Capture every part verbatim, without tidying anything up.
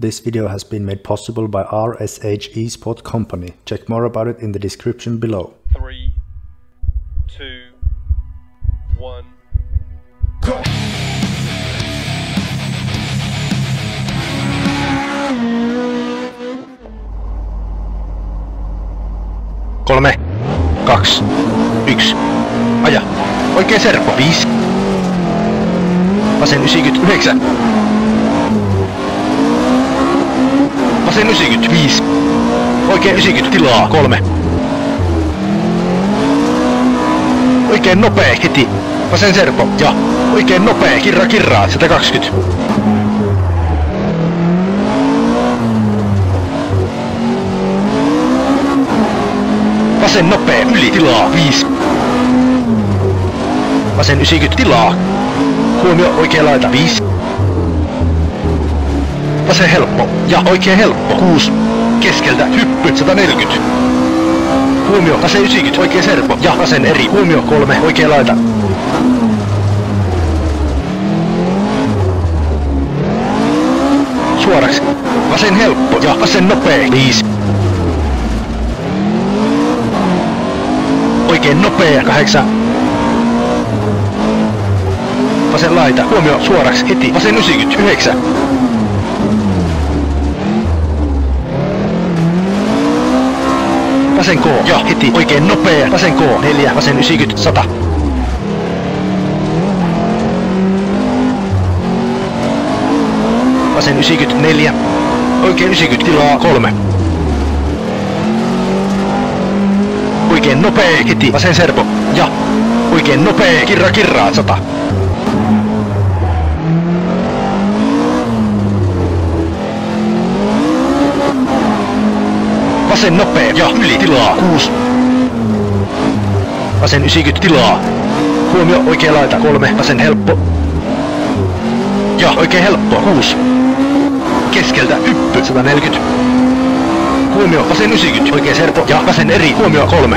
This video has been made possible by R S H Esport Company. Check more about it in the description below. Three, two, one, go! Kolme, kaksi, yksi. Aja. Oikein serpo. Viisi. Vasen yhdeksänkymmentäyhdeksän. Vasen yhdeksänkymmentäviisi. Oikein yhdeksänkymmentä tilaa. Kolme. Oikein nopea heti. Vasen serpo. Ja oikein nopea. Kirra kirraa. sata kaksikymmentä. Vasen nopea. Yli tilaa. viisi. Vasen yhdeksänkymmentä tilaa. Huomio oikea laita. viisi. Vasen helppo. Ja oikein helppo. kuusi. Keskeltä hyppy. sata neljäkymmentä. Huomio. Vasen yhdeksänkymmentä. Oikein serpo. Ja vasen eri. Huomio. kolme. Oikea laita. Suoraksi. Vasen helppo. Ja vasen nopea. viisi. Oikein nopea. kahdeksan. Vasen laita. Huomio suoraksi heti. Vasen yhdeksänkymmentäyhdeksän. Vasen K. Ja heti. Oikein nopea. Vasen K. neljä. Vasen yhdeksänkymmentä. sata. Vasen yhdeksänkymmentäneljä. Oikein yhdeksänkymmentä tilaa. kolme. Oikein nopea heti. Vasen serpo. Ja oikein nopea. Kirra kirraa. sata. Vasen nopea ja yli tilaa. kuusi. Vasen yhdeksänkymmentä tilaa. Huomio oikea laita. kolme. Vasen helppo. Ja oikein helppo. kuusi. Keskeltä hyppy. sata neljäkymmentä. Huomio vasen yhdeksänkymmentä. Oikein serpo. Ja vasen eri. Huomio kolme.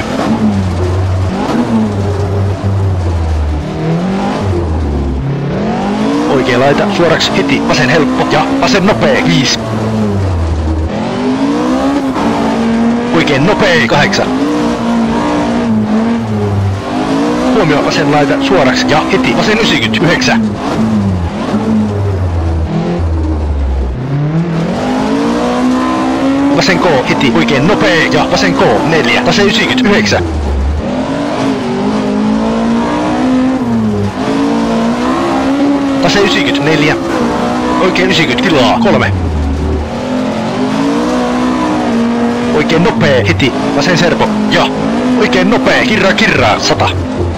Oikea laita. Suoraksi heti. Vasen helppo. Ja vasen nopea. viisi. Oikein nopea. kahdeksan. Huomio vasen laita suoraksi ja heti. Vasen yhdeksänkymmentäyhdeksän. Vasen K heti. Oikein nopea ja vasen K. neljä. Vasen yhdeksänkymmentäyhdeksän. Vasen yhdeksänkymmentäneljä. Oikein yhdeksänkymmentä tilaa. kolme. Oikein nopea heti. Vasen serpo. Ja oikein nopea. Kirra kirraa. sata.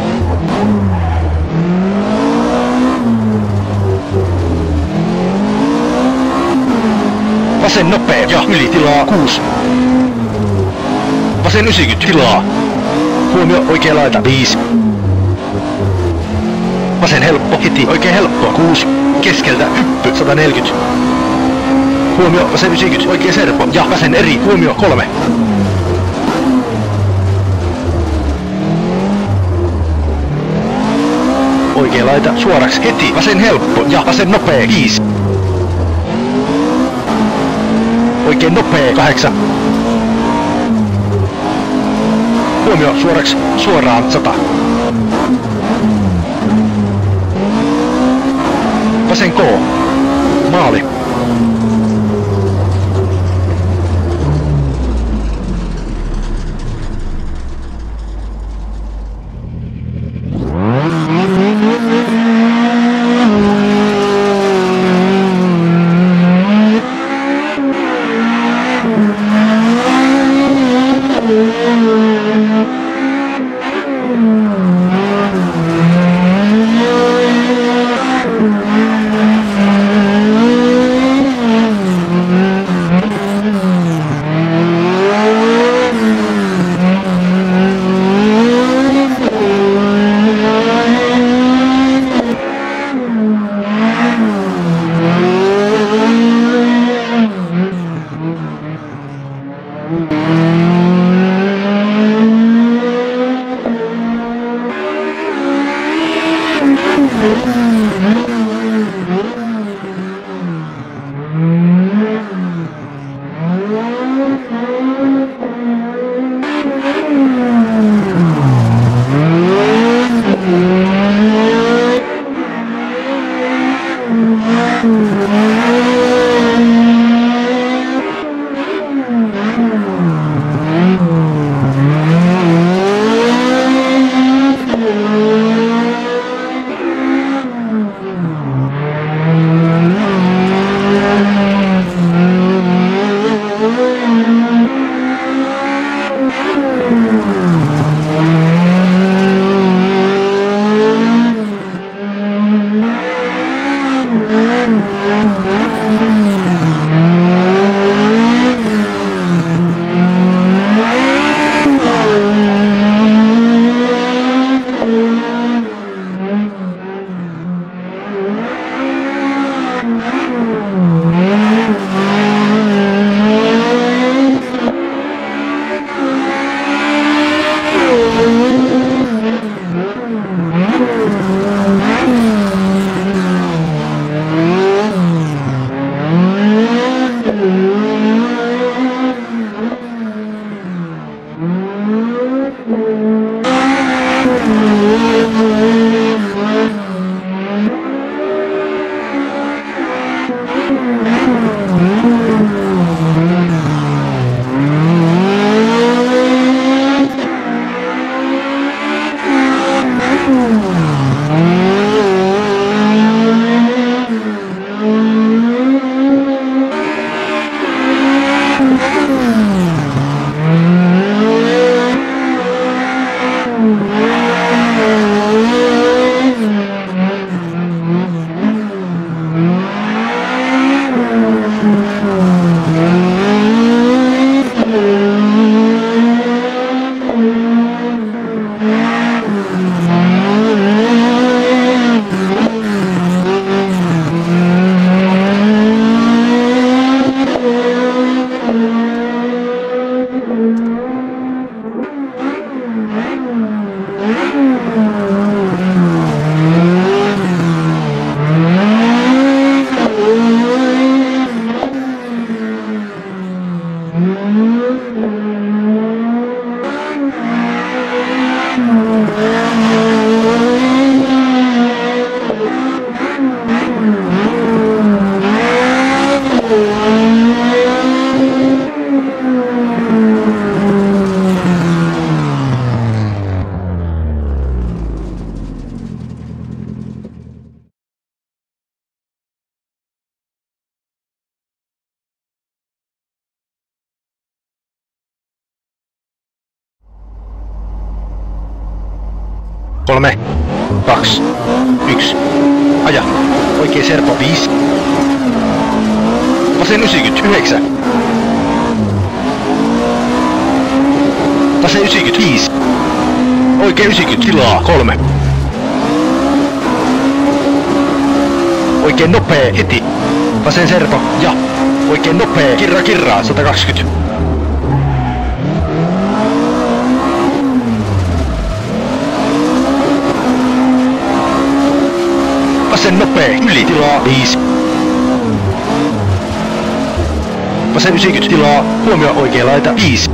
Vasen nopea. Ja yli tilaa. kuusi. Vasen yhdeksänkymmentä tilaa. Huomio oikea laita. viisi. Vasen helppo heti. Oikein helppo. kuusi. Keskeltä hyppy. sata neljäkymmentä. Huomio vasen yhdeksänkymmentä. Oikein serpo. Ja vasen eri. Huomio kolme. Oikea laita suoraksi heti. Vasen helppo. Ja vasen nopea. viisi. Oikein nopea. kahdeksan. Huomio suoraksi. Suoraan. sata. Vasen K. Maali. Kolme, kaksi, yksi. Aja. Oikein serpo viisi. Vasen yhdeksänkymmentäyhdeksän. Vasen yhdeksänkymmentäviisi. Oikein yhdeksänkymmentä tilaa kolme. Oikein nopea heti. Vasen serpo ja oikein nopea kirra kirraa sata kaksikymmentä. Vasen nopea yli tilaa viisi. Vasen yhdeksänkymmentä tilaa huomio oikea laita viisi.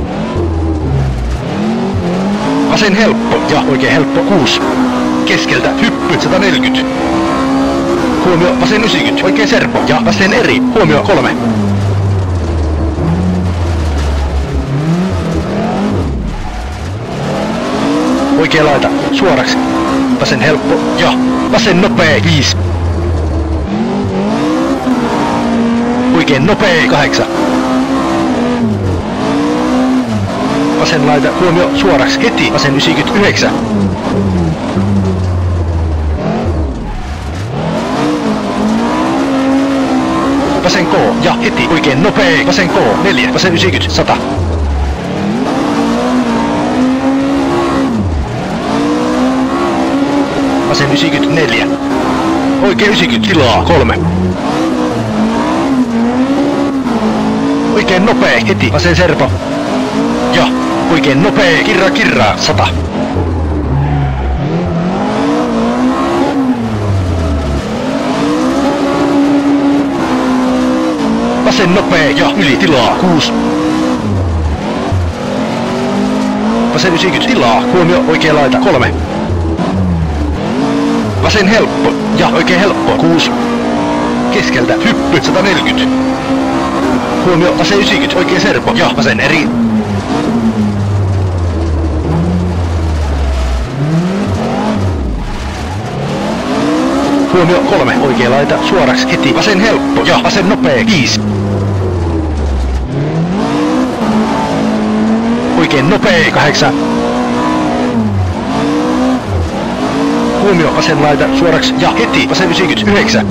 Vasen helppo ja oikein helppo kuusi. Keskeltä hyppy sata neljäkymmentä. Huomio vasen yhdeksänkymmentä oikein serpo ja vasen eri huomio kolme. Oikea laita suoraksi. Vasen helppo ja vasen nopea viisi. Oikein nopea kahdeksan. Vasen laita huomio suoraksi heti vasen yhdeksänkymmentäyhdeksän. Vasen K ja heti oikein nopea vasen K neljä vasen yhdeksänkymmentä sata. Vasen yhdeksänkymmentäneljä. Oikein yhdeksänkymmentä tilaa kolme. Oikein nopea heti vasen serpo. Ja oikein nopea kirra kirraa sata. Vasen nopea ja yli tilaa kuusi. Vasen yhdeksänkymmentä tilaa huomio oikea laita kolme. Vasen helppo ja oikein helppo kuusi. Keskeltä hyppy sata neljäkymmentä. Huomio vasen yhdeksänkymmentä oikein serpo ja vasen eri. Huomio kolme oikea laita suoraksi heti vasen helppo ja vasen nopea viisi. Oikein nopea kahdeksan. Huomio vasen laita suoraksi ja heti vasen yhdeksänkymmentäyhdeksän.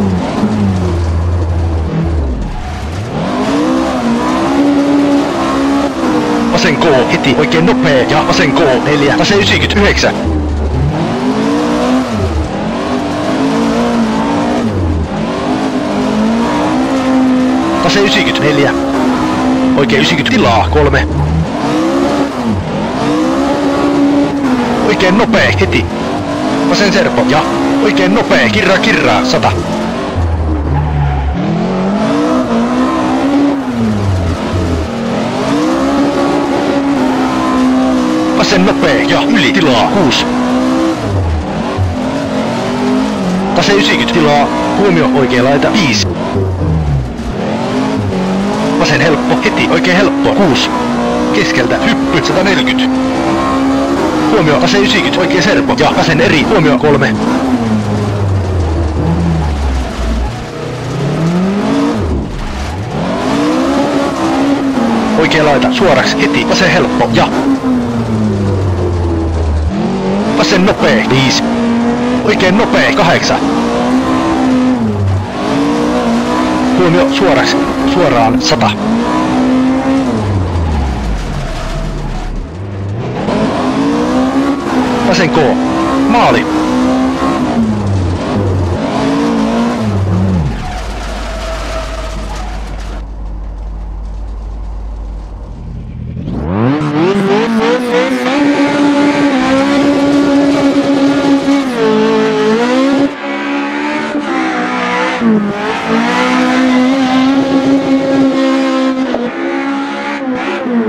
Vasen K heti oikein nopea ja vasen K neljä vasen yhdeksänkymmentäyhdeksän. Vasen yhdeksänkymmentäneljä. Oikein yhdeksänkymmentä tilaa kolme. Oikein nopea heti. Vasen serpo ja oikein nopea kirra kirraa sata. Vasen nopea ja yli tilaa kuusi. Vasen yhdeksänkymmentä tilaa huomio oikea laita viisi. Vasen helppo heti oikein helppo kuusi. Keskeltä hyppy sata neljäkymmentä. Huomio vasen yhdeksänkymmentä oikein serpo ja vasen eri huomio kolme. Oikea laita suoraksi heti vasen helppo ja vasen nopea viisi. Oikein nopea kahdeksan. Huomio suoraksi suoraan sata. Vasen K. Maali.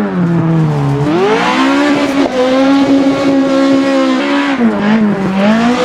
Yeah.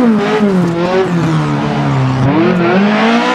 Thank you.